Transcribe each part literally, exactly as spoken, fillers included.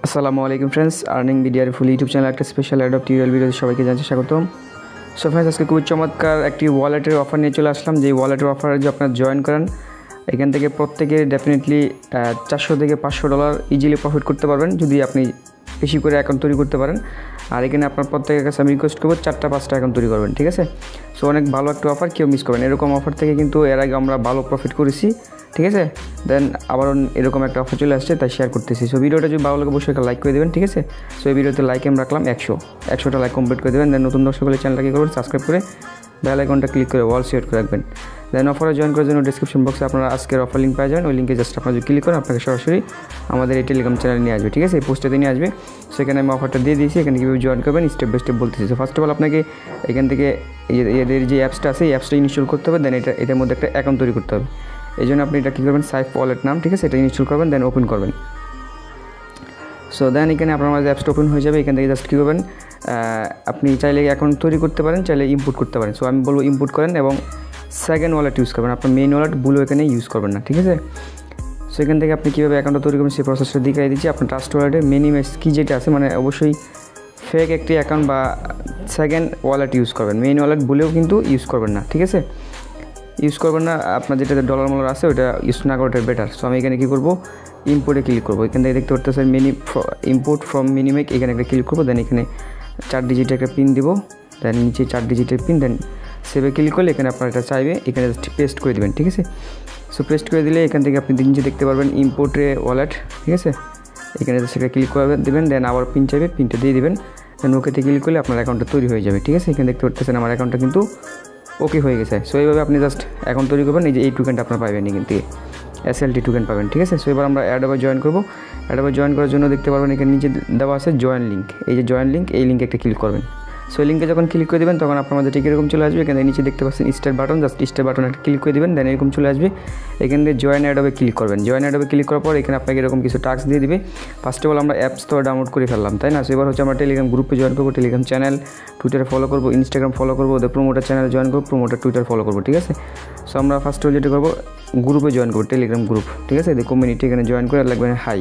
আসসালামু আলাইকুম friends, earning video Ariful YouTube channel একটা স্পেশাল অ্যাডপ টিউটোরিয়াল ভিডিওতে সবাইকে জানাচ্ছি স্বাগতম। সো ফ্রেন্ডস, আজকে খুব চমৎকার একটি ওয়ালেটের অফার নিয়ে চলে আসলাম। যে ওয়ালেটের অফারে যে আপনারা জয়েন করেন, এখান থেকে প্রত্যেকে ডেফিনেটলি চারশো থেকে পাঁচশো ডলার ইজিলি প্রফিট করতে পারবেন যদি আপনি বেশি করে অ্যাকাউন্ট তৈরি করতে পারেন। আর এখানে আপনার প্রত্যেকের কাছে আমি রিকোয়েস্ট করবো চারটা পাঁচটা অ্যাকাউন্ট তৈরি করবেন, ঠিক আছে? সো অনেক ভালো একটা অফার, কেউ মিস করবেন। এরকম অফার থেকে কিন্তু এর আগে আমরা ভালো প্রফিট করেছি, ঠিক আছে? দেন আবারও এরকম একটা অফার চলে আসছে, তাই শেয়ার করতেছি। সো ভিডিওটা যদি ভালো লাগে অবশ্যই একটা লাইক করে দেবেন, ঠিক আছে? সো এই ভিডিওতে লাইক আমি রাখলাম একশো একশোটা লাইক কমপ্লিট করে দেবেন। দেন নতুন দর্শক হলে চ্যানেলটাকে করবেন সাবস্ক্রাইব করে বেল আইকনটা ক্লিক করে অল সিলেক্ট করে রাখবেন। দেন অফারে জয়েন করার জন্য ডিসক্রিপশন বক্সে আপনারা আজকের অফার লিঙ্ক পেয়ে যাবেন। ওই লিঙ্কে জাস্ট আপনারা যদি ক্লিক করেন আপনাকে সরাসরি আমাদের এই টেলিগ্রাম চ্যানেলে নিয়ে আসবে, ঠিক আছে? এই পোস্টটাতে নিয়ে আসবে। সেখানে আমি অফারটা দিয়ে দিয়েছি, এখানে কীভাবে জয়েন করবেন স্টেপ বাই স্টেপ বলতেছি। তো ফার্স্ট অফ অল আপনাকে এখান থেকে এদের যে অ্যাপসটা আছে এই অ্যাপসটা ইনস্টল করতে হবে। দেন এটা এটার মধ্যে একটা অ্যাকাউন্ট তৈরি করতে হবে। এই জন্য আপনি এটা কী করবেন, সাইফওয়ালেট নাম, ঠিক আছে? এটা ইনস্টল করবেন, দেন ওপেন করবেন। সো দেন এখানে আপনার মাঝে অ্যাপসটা ওপেন হয়ে যাবে। এখান থেকে জাস্ট কী করবেন, আপনি চাইলে অ্যাকাউন্ট তৈরি করতে পারেন, চাইলে ইম্পোর্ট করতে পারেন। সো আমি বলবো ইম্পোর্ট করেন এবং সেকেন্ড ওয়ালেট ইউজ করবেন, আপনার মেইন ওয়ালেট ভুলেও এখানে ইউজ করবেন না, ঠিক আছে? সো এখান থেকে আপনি কীভাবে অ্যাকাউন্টটা তৈরি করবেন সেই প্রসেসটা দেখিয়ে দিচ্ছি। আপনার ট্রাস্ট ওয়ালেটে মিনিমাইজ কী যেটা আছে, মানে অবশ্যই ফেক একটি অ্যাকাউন্ট বা সেকেন্ড ওয়ালেট ইউজ করবেন, মেইন ওয়ালেট ভুলেও কিন্তু ইউজ করবেন না, ঠিক আছে? ইউজ করবেন না, আপনার যেটাতে ডলার মলার আছে ওটা ইউজ না করাটা বেটার। সো আমি এখানে কী করবো, ইম্পোর্টে ক্লিক করবো। এখান থেকে দেখতে পারতেছেন মিনি ইম্পোর্ট ফ্রম মিনিমেক, এখানে একটা ক্লিক করবো। দেন এখানে চার ডিজিটের একটা পিন দিব, দেন নিচে চার ডিজিটের পিন, দেন সেভে ক্লিক করলে এখানে আপনার এটা চাইবে, এখানে জাস্ট পেস্ট করে দেবেন, ঠিক আছে? সো পেস্ট করে দিলে এখান থেকে আপনি নিচে দেখতে পারবেন ইম্পোর্টে ওয়ালেট, ঠিক আছে? এখানে জাস্ট একটা ক্লিক করে দেবেন, দেন আবার পিন চাইবে, পিনটা দিয়ে দেবেন। দেন ওকেতে ক্লিক করলে আপনার অ্যাকাউন্টটা তৈরি হয়ে যাবে, ঠিক আছে? এখানে দেখতে পারতেছেন আমার অ্যাকাউন্টটা কিন্তু ওকে হয়ে গেছে। সো এইভাবে আপনি জাস্ট অ্যাকাউন্ট তৈরি করবেন। এই যে এই টোকেনটা আপনার পাবেন এখান থেকে এস এল টি টোকেন পাবেন, ঠিক আছে? সো এবার আমরা অ্যাডবে জয়েন করবো। অ্যাডবে জয়েন করার জন্য দেখতে পারবেন এখানে নিচে দেওয়া আছে জয়েন লিঙ্ক। এই যে জয়েন লিঙ্ক, এই লিঙ্কে একটা ক্লিক করবেন। সো এই লিঙ্কে যখন ক্লিক করে দেবেন তখন আপনার মধ্যে ঠিক এরকম চলে আসবে। এখানে নিচে দেখতে পাচ্ছেন star button, just star button একটা ক্লিক করে দেবেন, দেন এরকম চলে আসবে। এখান থেকে জয়েন অ্যাডবে ক্লিক করবেন। জয়েন অ্যাডবে ক্লিক করার পর এখানে আপনাকে এরকম কিছু টাস্ক দিয়ে দিবে। ফার্স্ট অফ অল আমরা অ্যাপস তো ডাউনলোড করে ফেললাম, তাই না? সো এবার হচ্ছে আমরা টেলিগ্রাম গ্রুপে জয়েন করবো, টেলিগ্রাম চ্যানেল, টুইটারে ফলো করবো, ইনস্টাগ্রাম ফলো করবো, ওদের প্রোমোটার চ্যানেলে জয়েন করবো, প্রোমোটার টুইটার ফলো করবো, ঠিক আছে? সো আমরা ফার্স্ট অফ যেটা করবো, গ্রুপে জয়েন করবো, টেলিগ্রাম গ্রুপ, ঠিক আছে? এদের কমিউনিটি এখানে জয়েন করে লাগবেন হাই।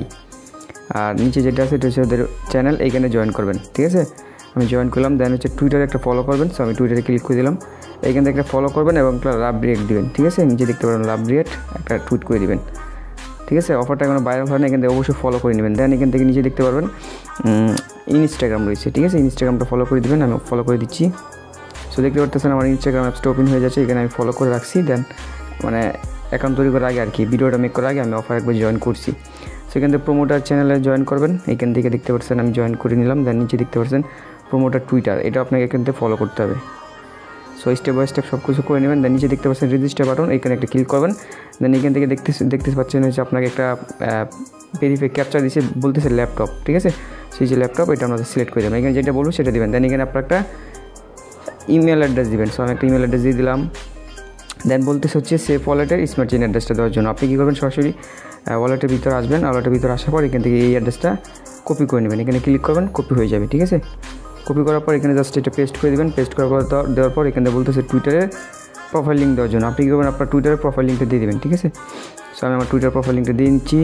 আর নিচে যেটা আছে এটা হচ্ছে ওদের চ্যানেল, এইখানে জয়েন করবেন, ঠিক আছে? আমি জয়েন করলাম। দেন হচ্ছে টুইটারে একটা ফলো করবেন। সো আমি টুইটারে ক্লিক করে দিলাম। এইখান থেকে একটা ফলো করবেন এবং লাভ রিয়েক্ট দিবেন, ঠিক আছে? নিচে দেখতে পারেন লাভ রিয়েক্ট একটা টুইট করে দিবেন, ঠিক আছে? অফারটা এখনো ভাইরাল হয় না, এখান থেকে অবশ্যই ফলো করে নেবেন। দেন এখান থেকে নিচে দেখতে পারবেন ইনস্টাগ্রাম রয়েছে, ঠিক আছে? ইনস্টাগ্রামটা ফলো করে দেবেন, আমি ফলো করে দিচ্ছি। সো দেখতে পারতেছেন আমার ইনস্টাগ্রাম অ্যাপসটা ওপেন হয়ে যাচ্ছে। এখানে আমি ফলো করে রাখছি। দেন মানে অ্যাকাউন্ট তৈরি করার আগে আর কি, ভিডিওটা মেক করার আগে আমি অফার একবার জয়েন করছি। সেখান থেকে প্রোমোটার চ্যানেলে জয়েন করবেন। এখান থেকে দেখতে পাচ্ছেন আমি জয়েন করে নিলাম। দেন নিচে দেখতে পাচ্ছেন প্রোমোটার টুইটার, এটা আপনাকে এখান থেকে ফলো করতে হবে। সো স্টেপ বাই স্টেপ সব কিছু করে নেবেন। দেন নিচে দেখতে পাচ্ছেন রেজিস্টার বাটন, এখানে একটা ক্লিক করবেন। দেন এখান থেকে দেখতে দেখতে পাচ্ছেন হচ্ছে আপনাকে একটা ভেরিফাই ক্যাপচার দিচ্ছে, বলতেছে ল্যাপটপ, ঠিক আছে? সেই যে ল্যাপটপ এটা আপনাদের সিলেক্ট করে দেবেন। এখানে যেটা বলবো সেটা দেবেন। দেন এখানে আপনার একটা ইমেল অ্যাড্রেস দিবেন। সো আমি একটা ইমেল অ্যাড্রেস দিয়ে দিলাম। দেন বলতেছে হচ্ছে সেফ ওয়ালেটের স্মার্ট চেইন অ্যাড্রেসটা দেওয়ার জন্য আপনি কী করবেন, সরাসরি ওয়ালেটের ভিতরে আসবেন। ওয়ালেটের ভিতরে আসার পর এখান থেকে এই অ্যাড্রেসটা কপি করে নেবেন। এখানে ক্লিক করবেন, কপি হয়ে যাবে, ঠিক আছে? কপি করার পর এখানে জাস্ট এটা পেস্ট করে দেবেন। পেস্ট করার পর দেওয়ার পর এখানে বলতেছে টুইটারের প্রোফাইল লিঙ্ক দেওয়ার জন্য আপনি কী করবেন, আপনার টুইটারের প্রোফাইল লিঙ্কটা দিয়ে দেবেন, ঠিক আছে? সো আমি আমার টুইটার প্রোফাইল লিঙ্কটা দিয়ে নিচ্ছি।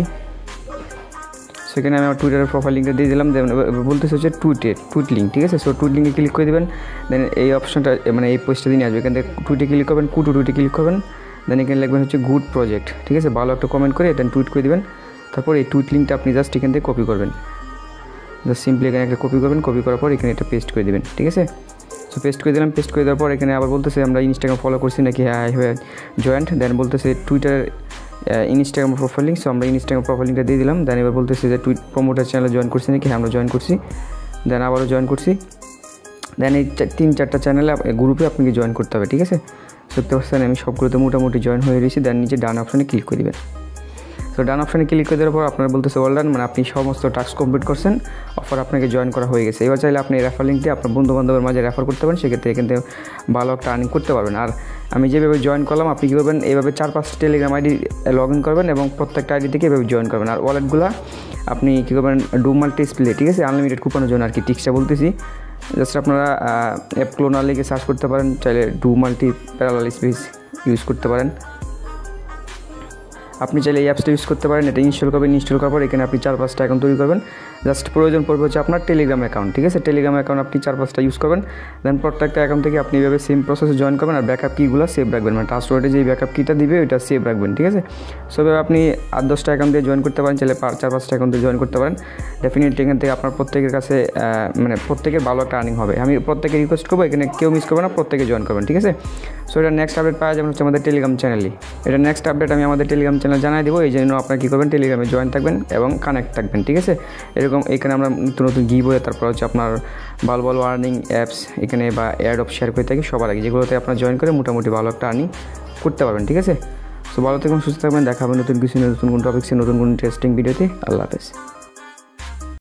সেখানে আমি আমার টুইটারের প্রোফাইল লিঙ্কটা দিয়ে দিলাম। দেন বলতেছে হচ্ছে টুইটের টুইট লিঙ্ক, ঠিক আছে? সো টুইট লিঙ্কে ক্লিক করে দেবেন। দেন এই অপশনটা মানে এই পোস্টটা দিয়ে আসবে। এখান থেকে টুইটে ক্লিক করবেন, কুটু টুইটে ক্লিক করবেন। দেন এখানে লিখবেন হচ্ছে গুড প্রজেক্ট, ঠিক আছে? ভালো একটা কমেন্ট করে দেন টুইট করে দেবেন। তারপর এই টুইট লিঙ্কটা আপনি জাস্ট এখান থেকে কপি করবেন। জাস্ট সিম্পলি এখানে একটা কপি করবেন। কপি করার পর এখানে এটা পেস্ট করে দেবেন, ঠিক আছে? সো পেস্ট করে দিলাম। পেস্ট করে দেওয়ার পর এখানে আবার বলতেছে আমরা ইনস্টাগ্রাম ফলো করছি নাকি, হ্যাঁ হয়ে জয়েন্ট। দেন বলতেছে Twitter Instagram profile link. So আমরা ইনস্টাগ্রাম প্রোফাইল লিঙ্কটা দিয়ে দিলাম। দেন এবার বলতেছে যে টুইট প্রোমোটার চ্যানেলে জয়েন করছি নাকি, হ্যাঁ আমরা জয়েন করছি। দেন আবারও জয়েন করছি। দেন এই তিন চারটা চ্যানেলে গ্রুপে আপনাকে জয়েন করতে হবে, ঠিক আছে? দেখতে পাচ্ছেন আমি সবগুলোতে মোটামুটি জয়েন হয়ে রয়েছি। দেন নিচে ডান অপশানে ক্লিক করে দেবেন। সো ডান অপশানে ক্লিক করে দেওয়ার পর আপনার বলতেছে ওয়েল ডান, মানে আপনি সমস্ত টাস্ক কমপ্লিট করছেন, অফার আপনাকে জয়েন করা হয়ে গেছে। এবার চাইলে আপনি রেফার লিঙ্ক দিয়ে আপনার বন্ধুবান্ধবের মাঝে রেফার করতে পারেন, সেক্ষেত্রে এখান থেকে ভালো একটা আর্নিং করতে পারবেন। আর আমি যেভাবে জয়েন করলাম আপনি কী করবেন, এইভাবে চার পাঁচটা টেলিগ্রাম আইডি লগ ইন করবেন এবং প্রত্যেকটা আইডি থেকে এভাবে জয়েন করবেন। আর ওয়ালেটগুলো আপনি কী করবেন, ডু মাল্টি স্প্লে, ঠিক আছে? আনলিমিটেড কুপনের জন্য আর কি, টিক্সটা বলতেছি। জাস্ট আপনারা অ্যাপ ক্লোনার লিগে সার্চ করতে পারেন, চাইলে do multi parallel space use করতে পারেন। আপনি চাইলে এই অ্যাপসটা ইউজ করতে পারেন। এটা ইনস্টল করবেন, ইনস্টল করার পর এখানে আপনি চার পাঁচটা অ্যাকাউন্ট তৈরি করবেন। জাস্ট প্রয়োজন পড়বে হচ্ছে আপনার টেলিগ্রাম অ্যাকাউন্ট, ঠিক আছে। টেলিগ্রাম অ্যাকাউন্ট আপনি চার পাঁচটা ইউজ করবেন, দেন প্রত্যেকটা অ্যাকাউন্ট থেকে আপনি এভাবে সেম প্রসেসে জয়েন করবেন আর ব্যাকআপ কিগুলো সেভ রাখবেন, মানে ট্রাস্টওয়ার্ডে যে ব্যাকআপ কিটা দিবে ওইটা সেভ রাখবেন, ঠিক আছে। সো এভাবে আপনি আট দশটা অ্যাকাউন্ট দিয়ে জয়েন করতে পারেন, চাইলে চার পাঁচটা অ্যাকাউন্ট দিয়ে জয়েন করতে পারেন। ডেফিনেটলি এখান থেকে আপনার প্রত্যেকের কাছে মানে প্রত্যেকের ভালো একটা আর্নিং হবে। আমি প্রত্যেকে রিকোয়েস্ট করবো এখানে কেউ মিস করবে না, প্রত্যেকে জয়েন করবেন, ঠিক আছে। সো এটা নেক্সট আপডেট পাওয়া যাবে হচ্ছে আমাদের টেলিগ্রাম চ্যানেলে। এটা নেক্সট আপডেট আমি আমাদের টেলিগ্রাম চ্যানেল জানাই দেবো, এই জন্য আপনারা কী করবেন, টেলিগ্রামে জয়েন থাকবেন এবং কানেক্ট থাকবেন, ঠিক আছে। এরকম এখানে আমরা নতুন নতুন গিভওয়ে, তারপর হচ্ছে আপনার ভালো ভালো আর্নিং অ্যাপস এখানে বা এয়ারড্রপ শেয়ার করে থাকি সবার আগে, যেগুলোতে আপনারা জয়েন করে মোটামুটি ভালো একটা আর্নিং করতে পারবেন, ঠিক আছে। সো ভালো থাকবেন, সুস্থ থাকবেন, দেখা হবে নতুন কিছু নতুন কোন টপিক্সে নতুন কোন ইন্টারেস্টিং ভিডিওতে। আল্লাহ হাফেজ।